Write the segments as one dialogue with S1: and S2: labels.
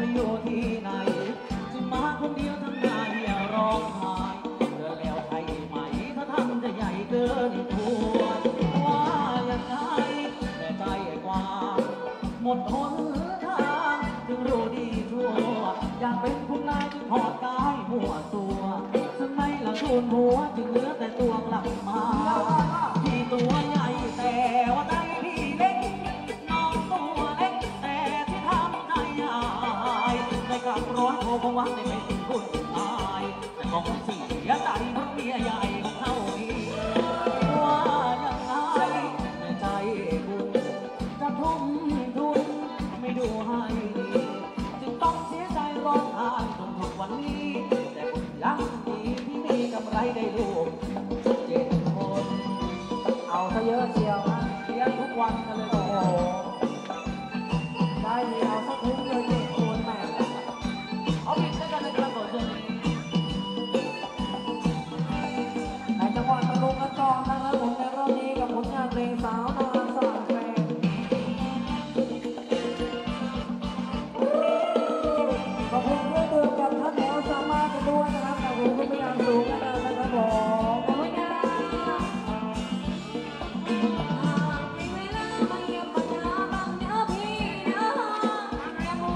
S1: อยู่ที่ไหนจึงมาคนเดียวทำงานอย่าร้องไห้เธอแล้วใช่ไหมถ้าทำจะใหญ่เกินตัวว่ายังไงแต่ใจกว่าหมดหนทางจึงรู้ดีทั่วอยากเป็นคุณนายจึงถอดกายหัวตัวซึ่งไม่ละทุนหัวจึงเหลือแต่ตัวกลับมาที่ตัวใหญ่แต่ว่าใจพี่เล็กน้องตัวเล็กแต่ที่ทำใจใหญ่ในกับร้อยโทคงหวังได้เป็นคุณนายแต่คงเสียใจเพราะเมียใหญ่ของเขาอีกว่ายังไงในใจคุณจะทุ่มทุนไม่ดูให้ดีจึงต้องเสียใจร้องไห้จนถึงวันนี้แต่ผมยังดีที่มีกำไรได้ลูก7 คนเอาซะเยอะเชียวนะเลี้ยงทุกวันกันเลยโอ้โหได้ดีเอาสักทุกเลย7 คนแม่เอาผิดด้วยกันเลยครับตัวเช่นนี้ในจังหวัดตะลุงกันต่อนะครับผมในรอบนี้กับผลงานเพลงสาวนาสร้างแฟนขอบคุณเพื่อนดื่มกับท่านแถวสามารถกันด้วยนะครับแต่ผมก็พยายามสูงกันนะครับผมขอบคุณครับ
S2: มีเวลามาเยี่ยมปัญหาบางเนื้อพี่นะยัง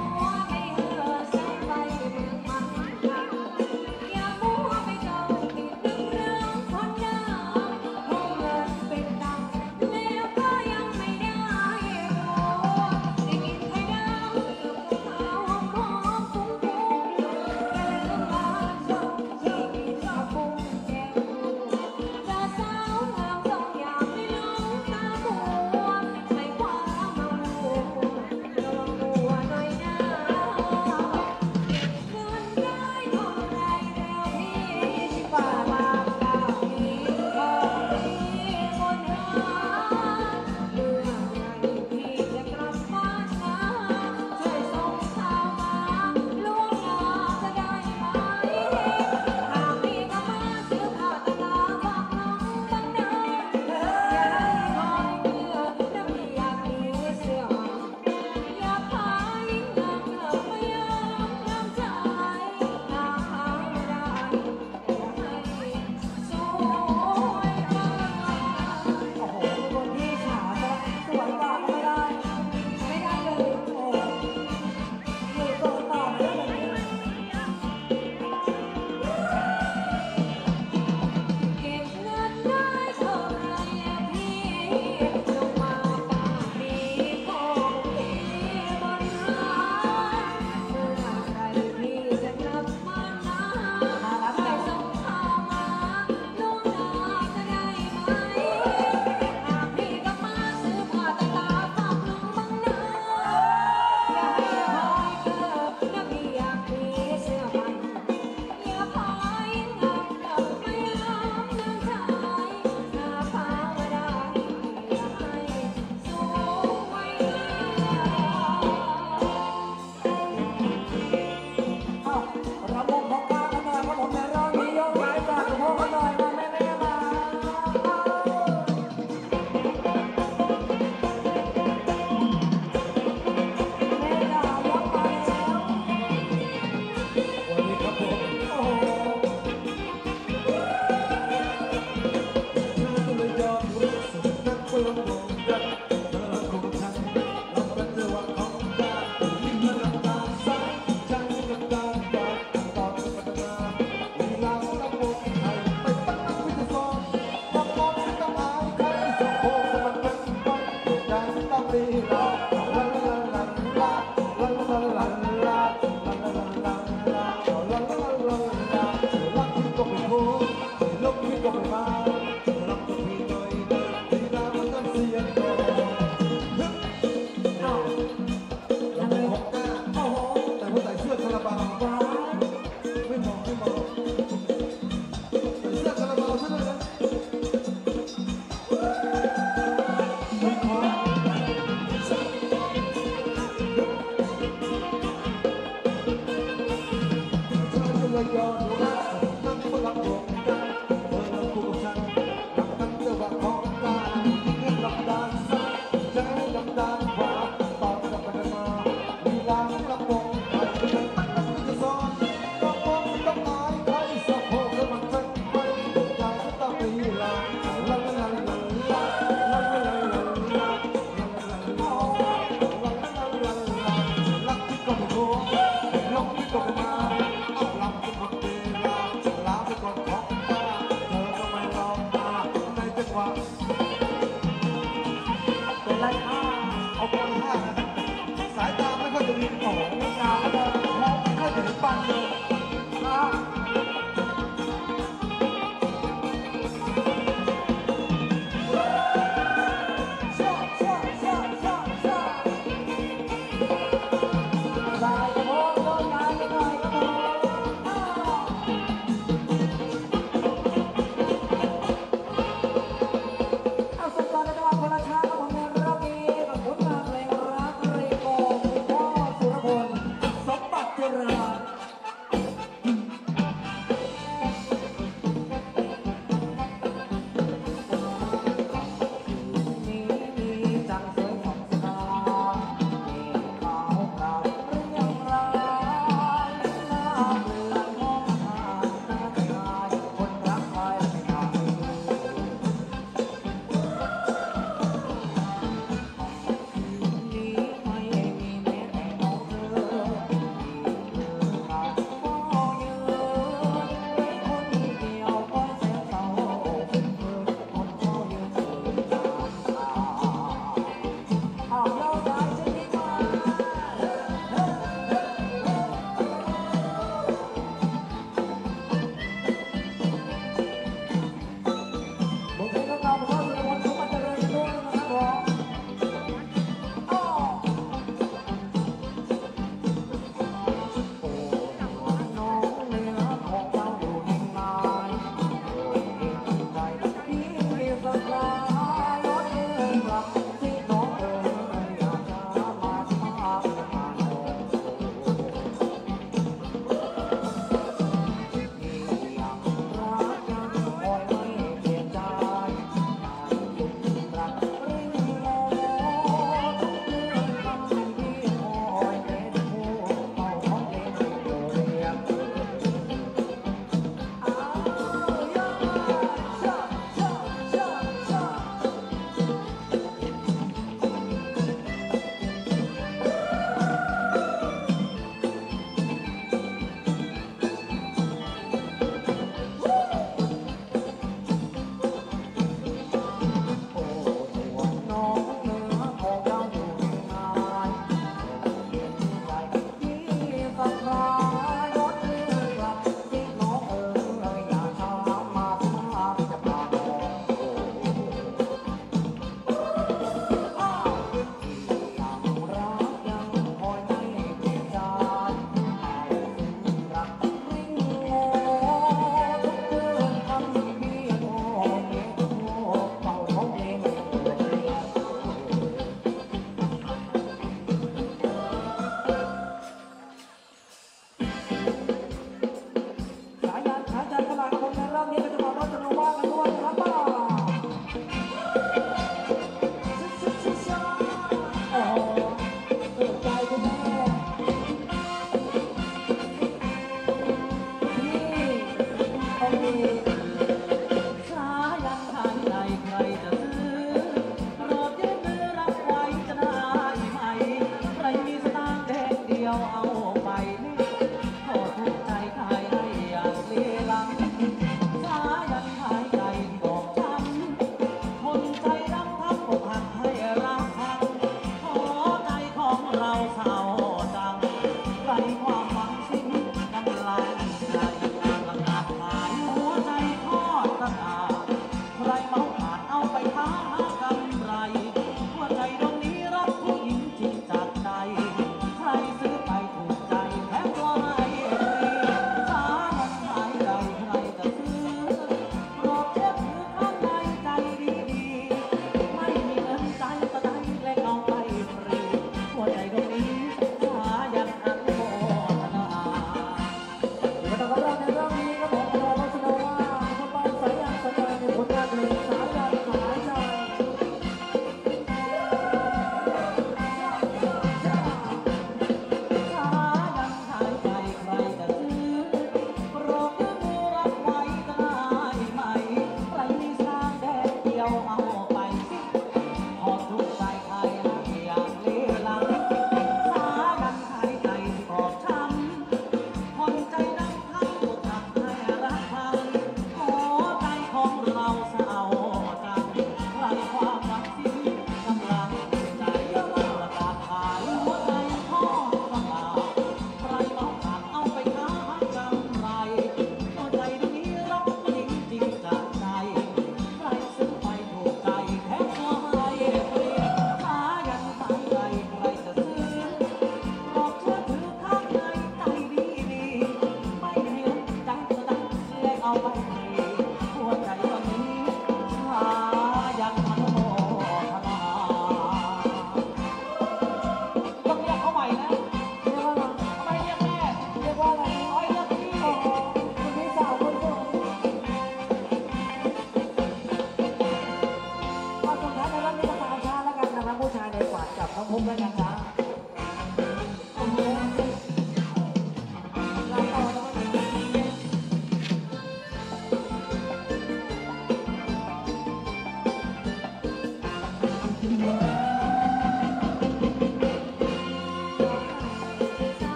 S1: เราเอาไปนี่ขอทุกใจขายให้อย่างลีลังสายันขายใจบอกช้ำคนใจดำทับอกหักให้รักพังขอใจของเราเศร้าจังไรความหวังสิ้นกำลังใจประกาศขายหัวใจทอดตลาดใครเมาผ่านเอาไปค้ากำไรหัวใจดวงนี้รักผู้หญิงจริงจากใจใครซื้อไปถูกใจแถมก็ให้ฟรีสายันขายใจใครจะซื้อโปรดเช็คมือข้างในใจดีๆไม่มีเงินใจก็ได้เล็กเอาไปฟรีหัวใจดวงนี้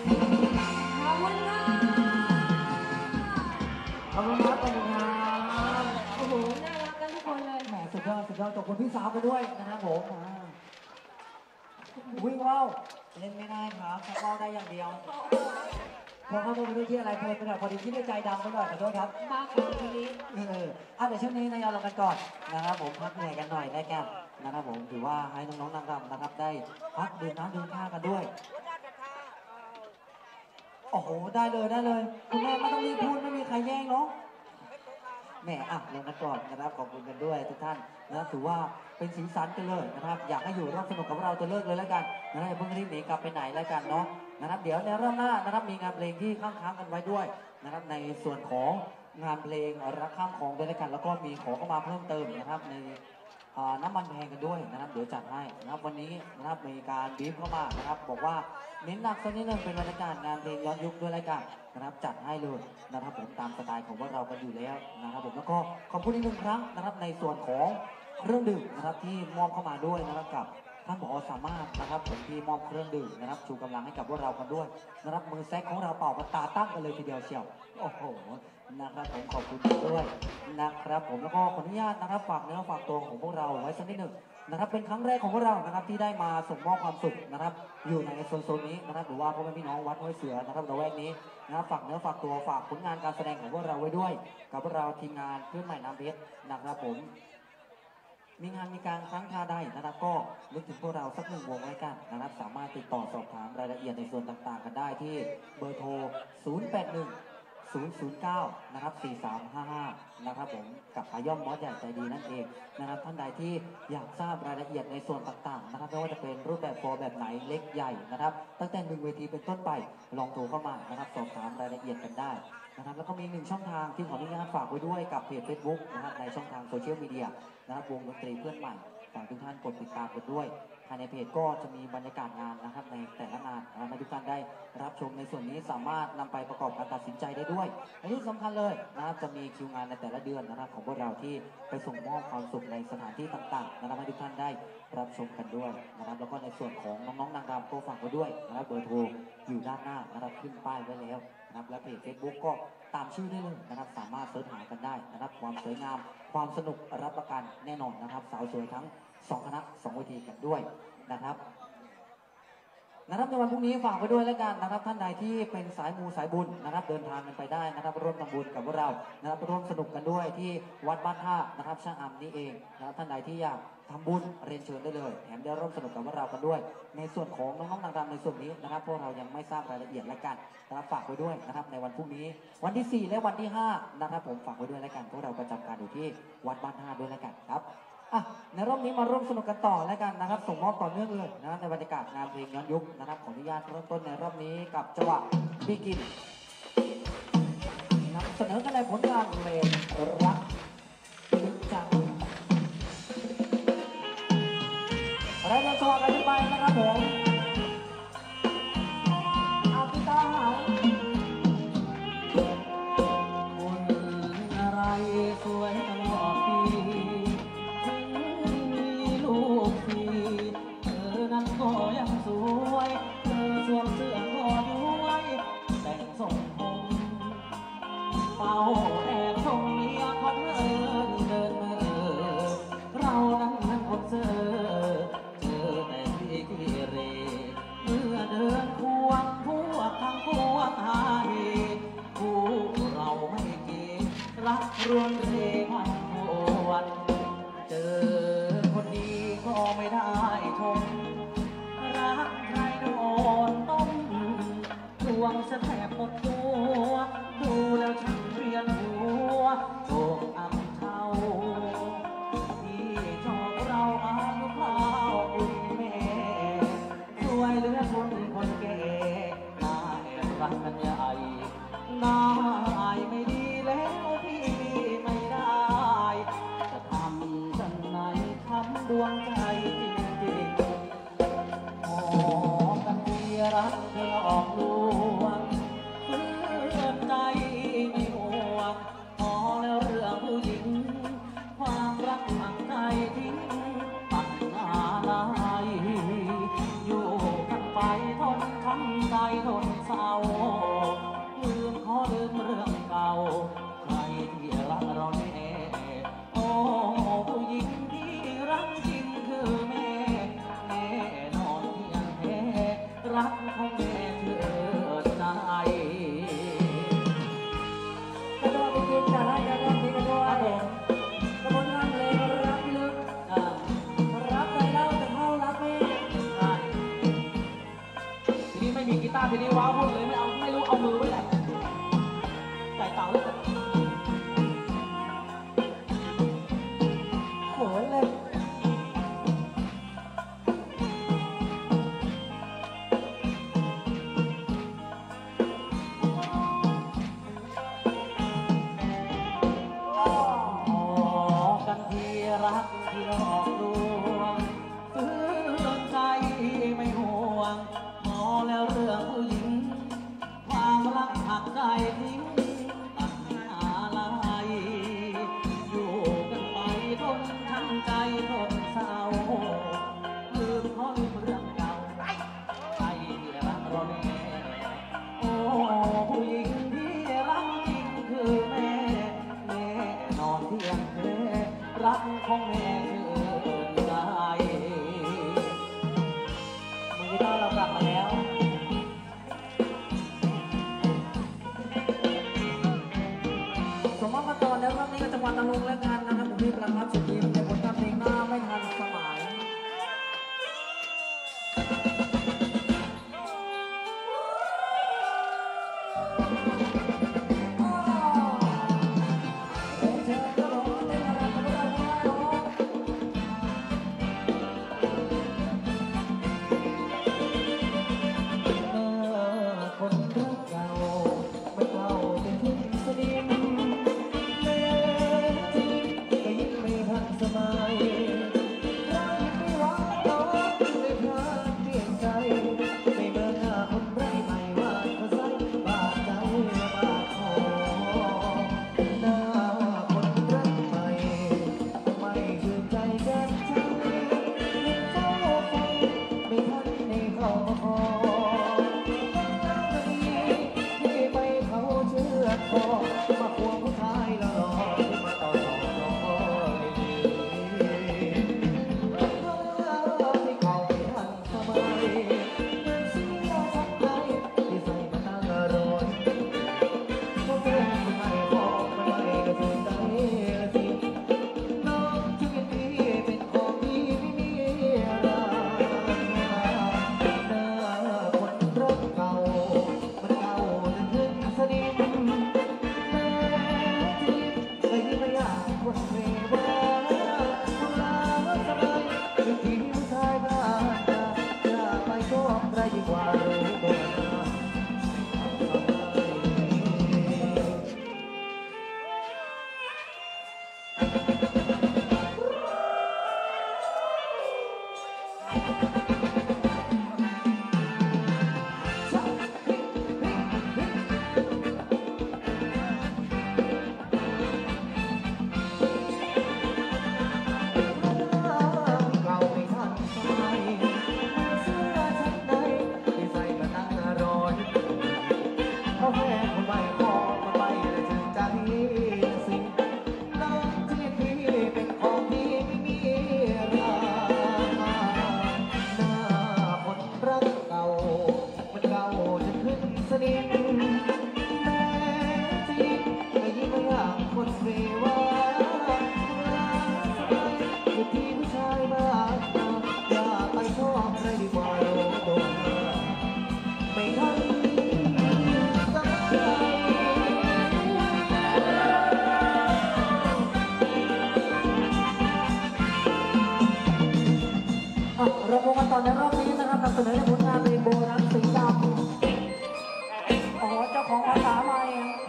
S2: ขอบคุณค่ะ
S1: ขอบคุณครับขอบคุณครับ
S2: โอ้โหน่ารักกันทุกคนเลย
S1: แหมสุดยอดสุดยอดขอบคุณพี่สาวกันด้วยนะครับผมวิ่งว่าวเล่นไม่ได้ครับชักว่าวได้อย่างเดียวพอเข้าไปด้วยที่อะไรเพลินไปหน่อยพอดีที่ในใจดำไปหน่อยขอโทษครับ
S2: มาฟังทีนี้
S1: เดี๋ยวช่วงนี้นายเรากันก่อนนะครับผมพักเหนื่อยกันหน่อยได้แก่นะครับผมถือว่าให้น้องๆนางรำนะครับได้พักดื่มน้ำดื่มท่ากันด้วยโอ้โหได้เลยได้เลยคุณแม่ไม่ต้องรีบพูดไม่มีใครแย่งเนาะแหมลงกันก่อนนะครับขอบคุณกันด้วยทุกท่านนะถือว่าเป็นสีสันกันเลยนะครับอยากให้อยู่ร่วมสนุกกับเราจะเลิกเลยแล้วกันนะเพิ่งรีบหนีกลับไปไหนแล้วกันเนาะนะครับเดี๋ยวในรอบหน้านะครับมีงานเพลงที่ค้างกันไว้ด้วยนะครับในส่วนของงานเพลงรักข้ามของด้วยแล้วกันแล้วก็มีของเข้ามาเพิ่มเติมนะครับในน้ำมันแพงกันด้วยนะครับเดี๋ยวจัดให้นะครับวันนี้นะครับมีการบีบเข้ามานะครับบอกว่าเน้นหนักสักนิดนึงเป็นบรรยากาศงานเพลงย้อนยุคด้วยรายการนะครับจัดให้เลยนะครับผมตามสไตล์ของพวกเรากันอยู่แล้วนะครับผมแล้วก็ขอบคุณอีกหนึ่งครั้งนะครับในส่วนของเครื่องดื่มนะครับที่มอบเข้ามาด้วยนะครับกับท่านผอสามารถนะครับผมที่มอบเครื่องดื่มนะครับชูกำลังให้กับพวกเรากันด้วยนะครับมือแซกของเราเป่ากันตาตั้งกันเลยทีเดียวเชียวโอ้โหนะครับผมขอบคุณด้วยนะครับผมแล้วก็ขออนุญาตนะครับฝากเนื้อฝากตัวของพวกเราไว้สักนิดหนึ่งนะครับเป็นครั้งแรกของพวกเรานะครับที่ได้มาส่งมอบความสุขนะครับอยู่ในโซนนี้นะครับหรือว่าพ่อแม่พี่น้องวัดห้วยเสือนะครับระแวกนี้นะครับฝากเนื้อฝากตัวฝากผลงานการแสดงของพวกเราไว้ด้วยกับพวกเราทีมงานเพื่อนใหม่น้ำเพชรนะครับผมมีงานมีการครั้งคราใดนะครับก็นึกถึงพวกเราสักหนึ่งวงไว้กันนะครับสามารถติดต่อสอบถามรายละเอียดในส่วนต่างๆกันได้ที่เบอร์โทร 081 009 นะครับ 4355 นะครับผมกับขาย่อมบอสใหญ่ใจดีนั่นเองนะครับท่านใดที่อยากทราบรายละเอียดในส่วนต่างๆนะครับไม่ว่าจะเป็นรูปแบบฟอร์แบบไหนเล็กใหญ่นะครับตั้งแต่1เวทีเป็นต้นไปลองโทรเข้ามานะครับสอบถามรายละเอียดกันได้นะครับแล้วก็มี1ช่องทางที่ขออนุญาตฝากไว้ด้วยกับเพจ Facebook นะครับในช่องทางโซเชียลมีเดียนะครับวงดนตรีเพื่อนใหม่ฝากทุกท่านกดติดตามกันด้วยภายในเพจก็จะมีบรรยากาศงานนะครับในแต่ละงานให้ทุกท่านได้รับชมในส่วนนี้สามารถนำไปประกอบการตัดสินใจได้ด้วยและที่สำคัญเลยนะครับจะมีคิวงานในแต่ละเดือนนะครับของพวกเราที่ไปส่งมอบความสุขในสถานที่ต่างๆนะครับให้ทุกท่านได้รับชมกันด้วยนะครับแล้วก็ในส่วนของน้องๆนางรำก็ฝากไว้ด้วยนะครับเบอร์โทรอยู่ด้านหน้านะครับขึ้นป้ายไว้แล้วนะครับและเพจ Facebook ก็ตามชื่อได้เลยนะครับสามารถเสิร์ชหากันได้นะครับความสวยงามความสนุกรับประกันแน่นอนนะครับสาวสวยทั้ง2คณะ2เวทีกันด้วยนะครับในวันพรุ่งนี้ฝากไว้ด้วยแล้วกันนะครับท่านใดที่เป็นสายมูสายบุญนะครับเดินทางกันไปได้นะครับร่วมทำบุญกับพวกเรานะครับร่วมสนุกกันด้วยที่วัดบ้านท่านะครับช่างอำนี่เองนะครับท่านใดที่อยากทำบุญเรียนเชิญได้เลยแถมได้ร่วมสนุกกับพวกเรากันด้วยในส่วนของน้องๆนางรำในส่วนนี้นะครับพวกเรายังไม่ทราบรายละเอียดแล้วกันนะครับฝากไว้ด้วยนะครับในวันพรุ่งนี้วันที่4และวันที่5นะครับผมฝากไว้ด้วยแล้วกันพวกเราประจำการอยู่ที่วัดบ้านท่าด้วยแล้วกันครับในรอบนี้มาร่วมสนุกกันต่อแล้วกันนะครับส่งมอบต่อเนื่องเลยนะครับในบรรยากาศงานเพลงย้อนยุคนะครับขออนุญาตเริ่มต้นในรอบนี้กับจังหวะบิกินนำเสนอกันในผลงานเพลงรักลึกจังอะไรกันจังหวะกันไปนะครับผมเอากีตาร์คนอะไรสวยตลอดปีก็ยังสวยเธอสวมเสื้อก็ด้วยแต่งทรงผมเฝ้าแอบชมเมียเขาเดินเรานั้นพบเจอแต่ที่กิเรเมื่อเดินควงพวกทั้งพวกหาเหตุผู้เราไม่เกณฑ์รักรวนเรพันพวนเจอคนดีก็ไม่ได้ชมรักใครโดนต้มดวงจะแทบหมดตัวดูแล้วฉันเวียนหัวโด่งอับเทาที่ชอบเราอายุข้าวอุ่นแม่สวยเหลือคนแก่น่าแอบรักกันใหญ่น่าอายไม่ดีแล้วพี่ไม่ได้จะทำฉันไหนทำดวงใจจริงรักเธอออกลวงเพื่อนใจไม่ห่วงพอแล้วเรื่องผู้หญิงความรักทางใจทิ้งปัญหาลายอยู่กันไปทนช้ำใจทนเศร้าลืมขอลืมเรื่องเก่าใครที่รักเราแน่โอ้ผู้หญิงที่รักจริงคือแม่แน่นอนที่ยังแท้รักของแม่เถิดใจ
S2: กระโดดไปกินแต่ละกระโดดที่กระโดดกระโดดนั่งเลยรักลึกรักไปเล่าแต่เขารักแม่
S1: ทีนี้ไม่มีกีตาร์ทีนี้ว้าวุ่นเลยไม่รู้เอามือไว้ไหนใส่เต่าเลย
S2: โหนเลย
S1: ขอกันที่รักที่หลอกลวงฟื้นใจไม่ห่วงพอแล้วเรื่องผู้หญิงความรักหักใจทิ้งตัดหาลายอยู่กันไปทนทั้งใจทนเศร้าลืมขอลืมเรื่องเก่าใจที่รักเราแน่โอ้ผู้หญิงที่รักจริงคือแม่แน่นอนที่ยังแท้รักของแม่เกินใจมือกีตาร์เรากลับมาแล้ว
S2: สมมติมาตอนแล้วรอบนี้ก็จังหวัดตะลุงและงานนะครับผมพี่ประครับสุดทีมในผลงานเพลงหน้าไม่ทันสมัย
S1: คนรักเก่าไม่เก่าจะทิ้งสนิมแม้จริงก็ยิ่งไม่ทันสมัยรักไม่หวังต่อไม่พลาดเปลี่ยนใจไม่เบื่อหน้าคนไร้ไม่ว่าเขาใส่บาดใจบาดคอหน้าคนรักใหม่ไม่ชื่นใจแก่ใจยังเฝ้าไฟไม่ทันในเข้าคอ ที่ไปเขาเชื่อคอมาควงผู้ชายละหล่อที่มาต่อสองน้อยที่เขาไม่ทันสมัยเป็นเสียสักใจที่ใส่มาตั้งรอยเพราะเป็นผู้ชายพอไม่ได้ถึงใจสิน้องจึงดีเป็นของดีไม่มีราหน้าคนรักเก่ามันเก่าจนถึงสนิมแม้จริงเคยไม่อยากคนเววาคนลาสบายคือที่ผู้ชายบ้านอย่าไปชอบใครดีกว่ารู้ตัวนะเก่าไม่ทันสมัยเสื้อชั้นในที่ใส่มาตั้งร้อยเขาแค่คนใหม่พอคนใหม่เลยถึงใจสิน้องที่พี่เป็นของที่ไม่มีราคาหน้าคนรักเก่ามันเก่าจนขึ้นสนิมแม้จริงไม่ยิ่งไม่อยากคนเรวาอยู่ที่ผู้ชายบ้านอย่าไปชอบใครดีกว่าโลกตัวไม่ทันสมัย
S2: เราพบกันต่อในรอบนี้นะครับนำเสนอในผลงานเพลงโบราณสีดำโอ้โหเจ้าของภาษาใหม่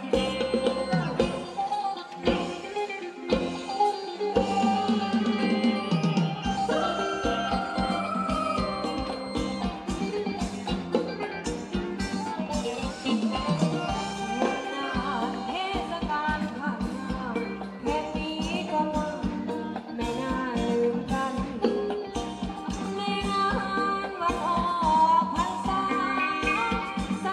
S2: เทศกาลผ่านมาแค่นี้ก็ว่าไม่น่าลืมกัน ในงานวันออกพรรษา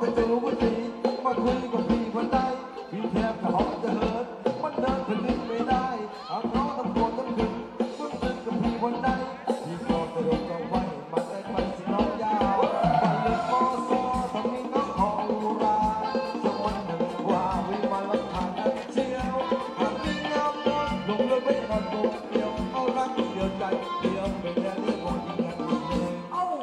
S3: ก็จะรู้ว่าดีมาคุยกับพี่คนใดพี่แทบจะหอบจะเหินมันเดินไปลึกไม่ได้เอาน้องทำโกรธทั้งคืนมึงเป็นกับพี่คนใดพี่ก็จะลงกับไว้มาได้ไปสิน้องยาวไปเลยมอซอทำให้น้องขออุราสักวันหนึ่งว่าวิมานรักทางนั้นเชียวหากมีงามน้อยลงเรือไม่นอนตัวเดียวเอารักเดียวใจเดียวไม่ได้เรียกว่าที่งานเลย
S2: เอ้า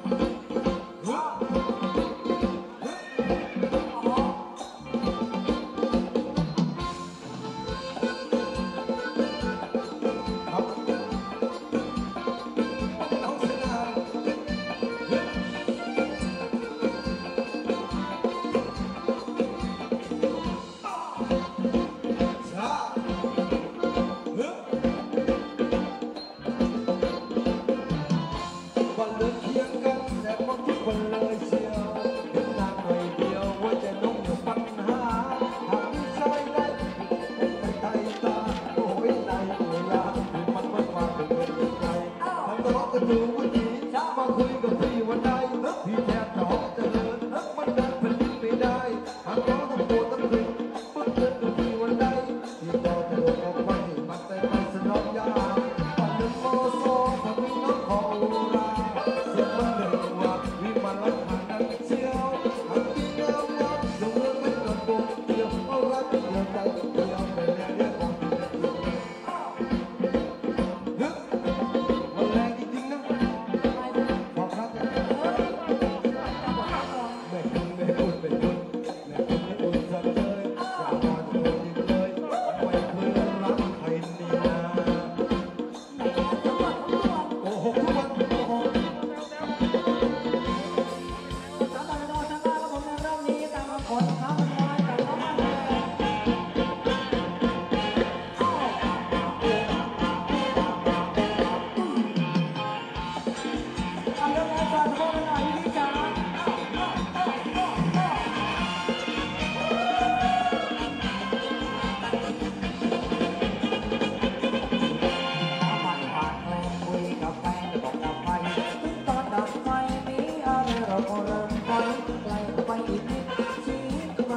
S3: วันเดินเคียงกันแต่พบทุกคนเลยเชียวเห็นนางหน่อยเดียวว่าจะน้องอยู่ปัญหาหากมีใจได้ไม่ไกลตาโอ้ยในเวลาที่มันไม่มาเป็นเงินไกลทำตลอดก็ดูว่าดีมาคุยกับพี่วันใดพี่แทบจะหอบจะเหินมันเดินเป็นลิ้นไม่ได้หากน้องทำตัวตั้งคืนมึงเดินกับพี่วันใดพี่ก็จะโดนออกไปมันแต่ไปสนองยาวันเดินโมโซทำให้น้องขออุราเสียงมันเลยว่าวิมานรักทางนั้นเชียวหากพี่งามน้อยลงเรือไม่กระโปงเดียวเอารักเดียวใจเดียวไม่แน่เรียกของพี่จะอีกมันแรงจริงๆนะบอกรักกันไม่คุณไม่พูดไม่คุณไม่คุณไม่อุ่นสักเลยอย่ามาโดนอีกเลยไม่เคยรักใครนี่นะ โอ้โหทุกวันโอ้โห
S2: สำหรับโดนทั้งบ้านครับผมในรอบนี้ตามคำขอของเขาเป็นร้อยกับน้องบ้านเลยเอาเรื่องแรกก่อนทุกคนหน่อยพี่จ๋าผ่านแกล้งคุยกับแฟนบอกกับใครถึงตอนดับไฟมีอะไรเราก็เริ่มไปไกลไปอีกนิดชีวิตก็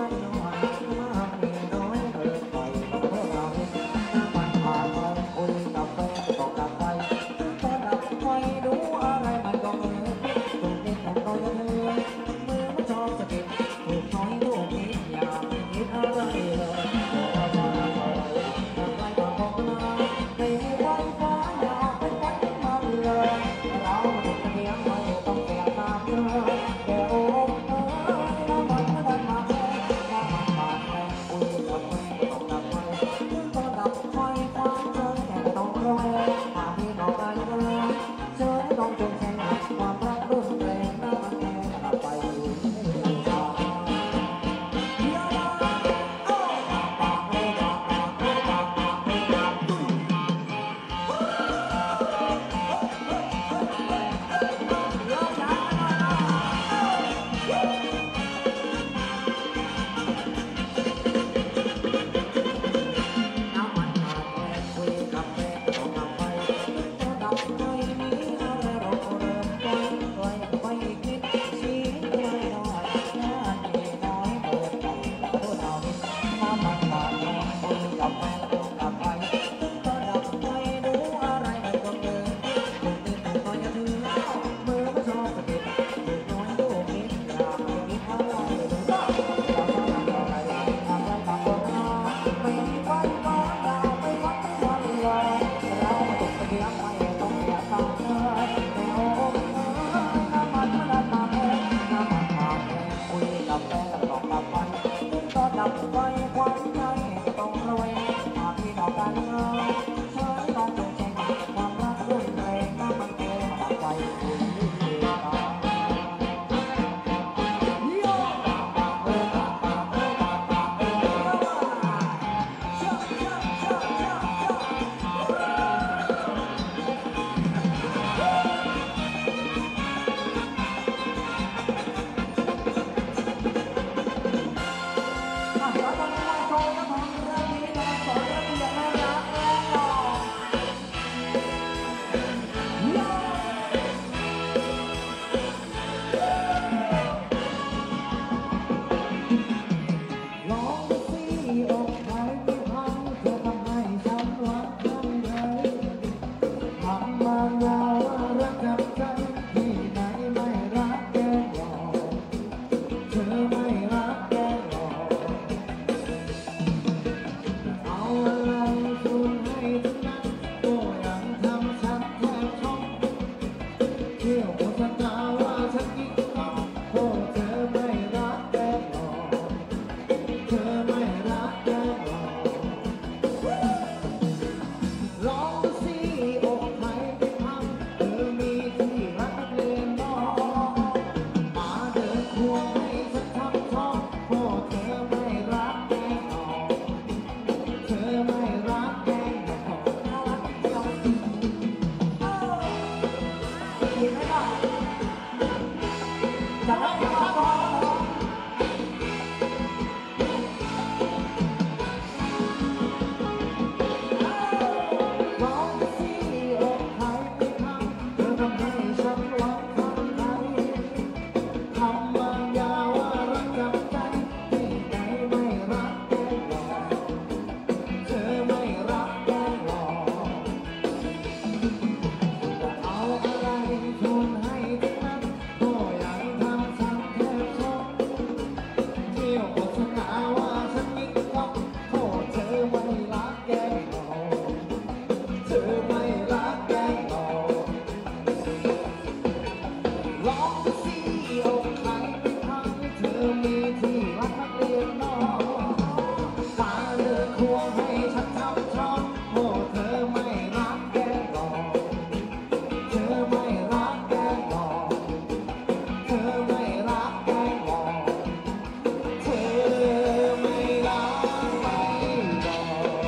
S1: มีที่รักนักเรียนน้องมาเดินควงให้ฉันทำช้อนโอ้เธอไม่รักแกหรอกเธอไม่รักแกหรอกเธอไม่รักแกหรอกเธอไม่รักไม่หรอก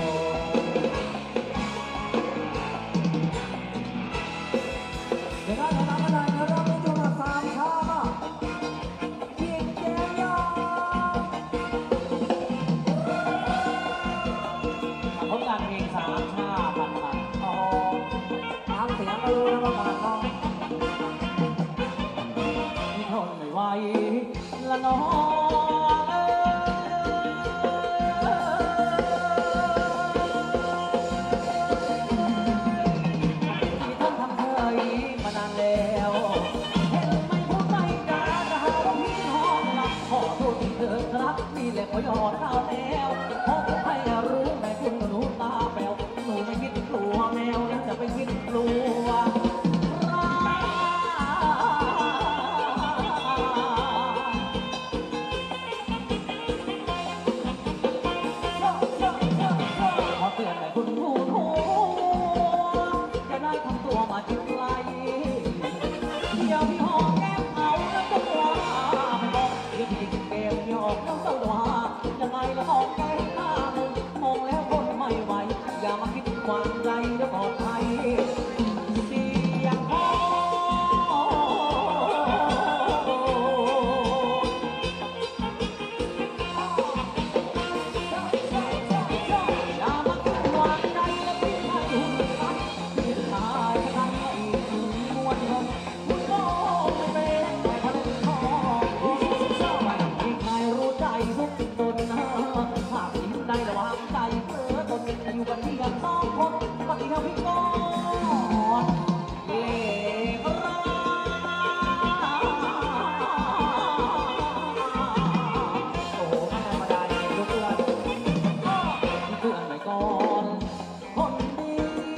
S2: เดี๋ยวนะเดี๋ยวนะมาได้นะครับในจังหวัดสามชาเพียงแก้วยา
S1: พบกันเพลงสามชาพันมัน
S2: อ๋อตามเสียงก็รู้นะว่ามาน้อง
S1: ที่ทนไม่ไหวละน้องเอ้ยที่ท่านทำเคยมานานแล้วเห็นไม่พูดไม่จาจะหาว่าพี่ห้องหลับขอโทษที่เธอครับนี่แหละขอยอดข้าวแล้วขอให้รู้แม่คุณหนูตาแป๋วหนูไม่คิดกลัวแมวแล้วจะไปคิดกลัว ขอเตือนให้คุณผู้ชมจะได้ทำตัวมาจิตไกลอย่าพี่หอมแก้มเอาแล้วก็ว่าไม่บอกอย่าพี่จิกแก้มหยอกแล้วเศร้าดว่ายังไงละหอมแก้มหน้ามึงมองแล้วคนไม่ไหวอย่ามาคิดความใจแล้วบอกใครเสียงพ่ออย่ามาคิดความใจแล้วคิดให้หุ่นรักคิดตายกันไม่ถึงมวลชนคุณก็ไม่เป็นแต่พลังทองไม่มีใครรู้ใจทุกตนหากคิดได้ระวังใจเพ้อตนอยู่กันที่กันสองคนปฏิเทาพี่ก่อนเล่ร่าโอ้โหไม่ธรรมดาจริงๆทุกเรื่องเพื่อนไปก่อนคนดี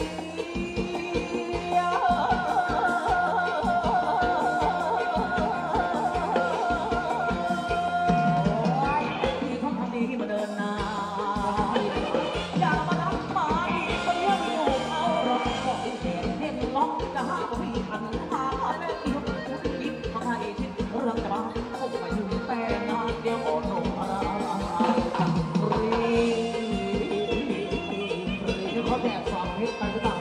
S1: ที่เขาทำดีมาเดินหน้าอย่ามารักมาดีมาเลี้ยงลูกเอาเราขอให้เห็นเห็นล็อกจะหาว่าพี่อันหาแม่ที่เขาคิดมาให้คิดเรื่องจะมาคงไม่ถึงแต่งานเดียวโอ้โหรีเขาแอบฟังเพชรไปหรือเปล่า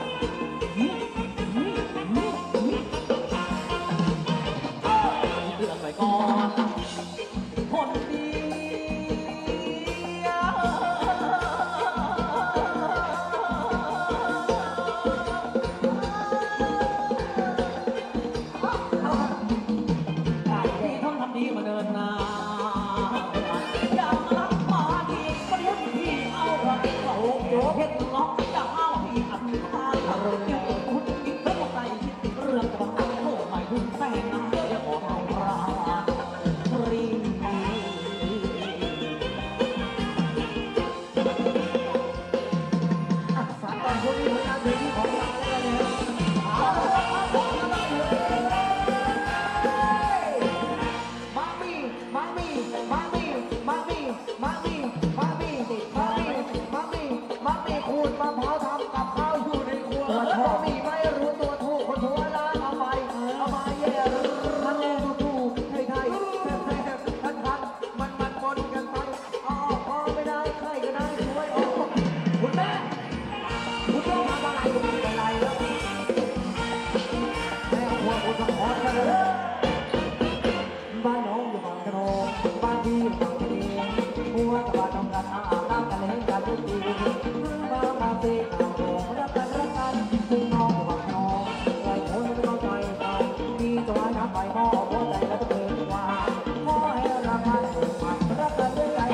S1: เตือนไปก่อนคนดีที่เขาทำดีมาเดินหน้าอย่ามารักมาดีมาเลี้ยงพี่เอาเราเขาโยเพชรล็อกจะเอาพี่อันทางเดี๋ยวคุณคิดเรื่องใจคิดเรื่องจะมาโอ้ไม่ถึงแต่งงานเดี๋ยวขอเอารารี
S2: สามตอนคนนี้ผลงานเพลงที่ของเราแล้วเนี่ยมามีมามีมามีมามีมามีมามีมามีมามีมามีขูดมะพร้าวทำกับข้าวอยู่ในครัวมามีไม่รู้ตัวถูกคนหัวล้านเอาไปแย่มันแน่ถูกไทยแซ่บพันมันปนกันไปพอไม่ได้ใครก็ได้ช่วยคุณแม่คุณแม่ทำอะไรคุณเป็นไรแล้วแม่หัวคุณสะท้อนกันเลยบ้านน้องอยู่บางกะโนบ้านพี่อยู่บางกะดีหัวกับบ้านน้องกันอาบน้ำกันเล่นกันทุกทีมาตีน้ำโด่งรักกันซึ่งน้องอยู่บางกะโนใครคนไม่เข้าใจกันมีตัวน้ำไปมอบหัวใจแล้วก็เดินว่าขอให้รักกันรักกันด้วยใจ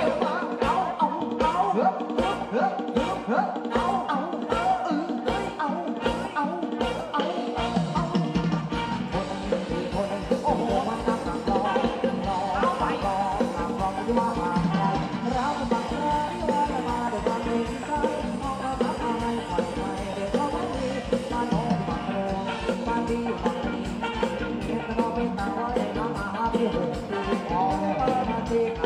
S2: โอ้โหมันนักหนักรอไปรอที่ว่ามาเราบังเอิญว่ามาด้วยความเองใจมองเราทักอะไรฝันไปเดี๋ยวเขาไม่ดีบ้านโอ้บังเอิญบ้านดีบังเอิญเห็นเราเป็นตาไว้น้ำมาพี่หกตีอ๋อมาตี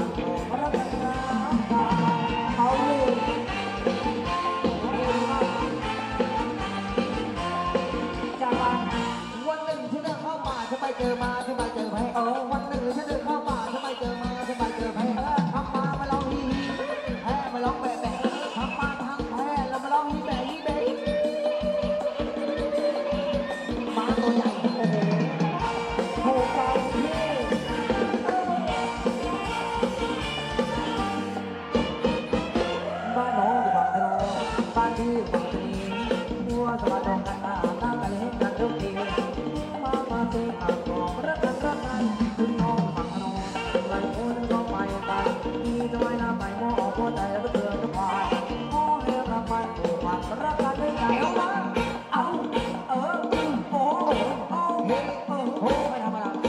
S2: จอยน้ำใหม่หม้อหัวใจแล้วก็เตือนทุกวันขอให้รักมันผูกพันรักกันด้วยใจเอามาเอาโอ้โอ้โอ้ไม่ธรรมดา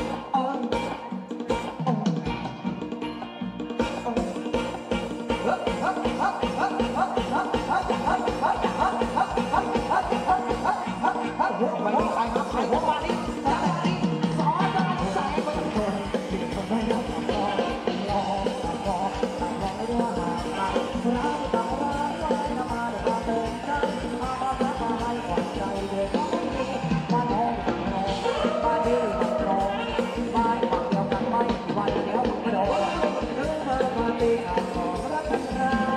S2: มันมีใครครับใครหัวมาดิสอนกันใส่ไปคนที่คนไม่รับรองรอรอไม่ได้ว่าหากรักต่างรักไว้นำมาด้วยความเต็มใจมารักมาให้ขวัญใจเด็กน้อยมาน้องน้องมาดีมาตรงมาฝั่งเดียวกันไม่วันเดียวไม่โดนเรื่องเธอมาตีอ่างของรักกันรัก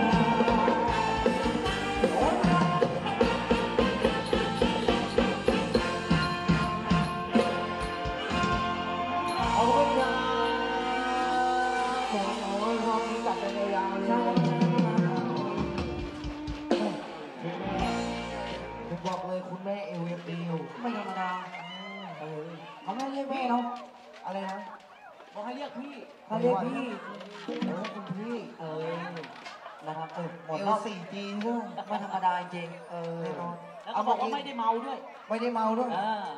S2: เอาไว้ยาโอ้ยห้องนี้จัดเป็นยาวเลยผมบอกเลยคุณแม่เอวยังดีอยู่ไม่ธรรมดาเขาไม่เรียกแม่เนาะอะไรนะ
S1: บอกให้เรียกพี่
S2: เขาเรียกพี่คุณพี่นะครับหมดรอบ
S3: 4G ด้วย
S2: ไม่ธรรมดาจริงแน่นอน
S1: แล้วก็บอกว่าไม่ได้เมาด้วย
S2: ไม่ได้เมาด้วย
S1: อ่า